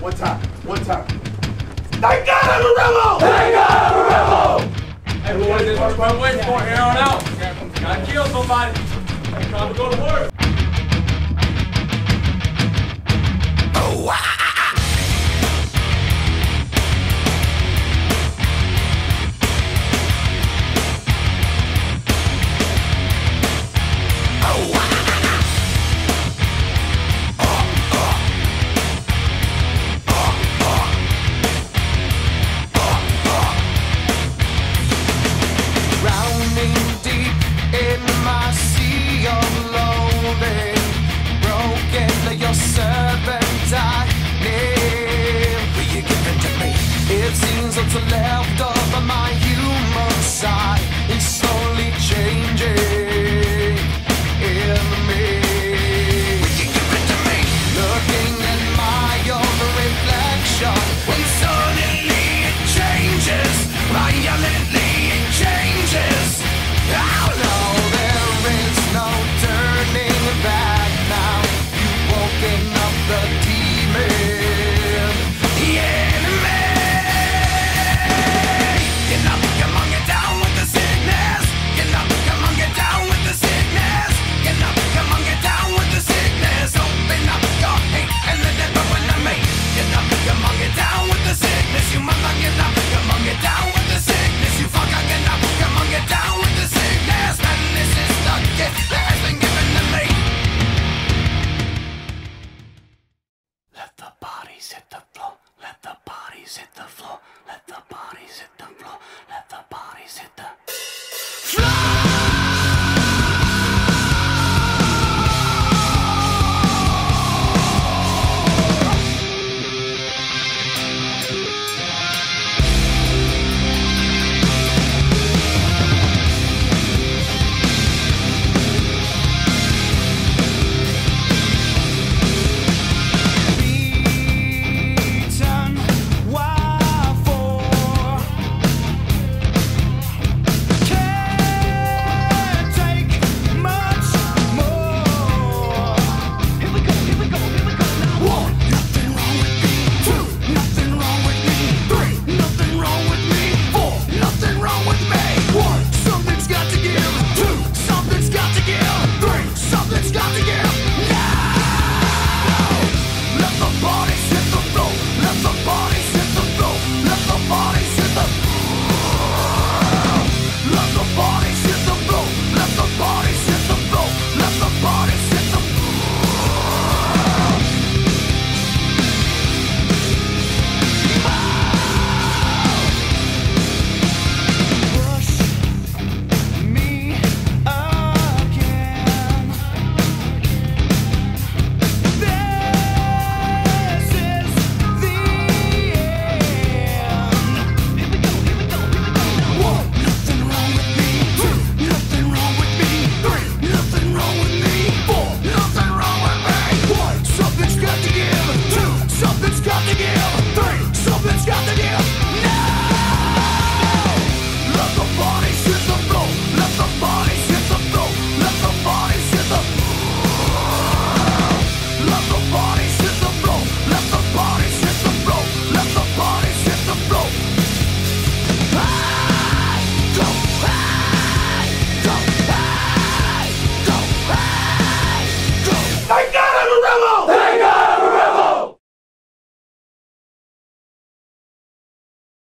One time. Thank God I'm a rebel! Thank God I'm a rebel! Hey, boys, this is what I'm waiting for here on out. Gotta kill somebody. Time to go to work. What's left of my human side is slowly changing in me. Looking at my own reflection, when suddenly it changes, violently it changes. Oh no, there is no turning back now. You've woken up the demon, the enemy. Something's got to give. 2, something's got to give. 3.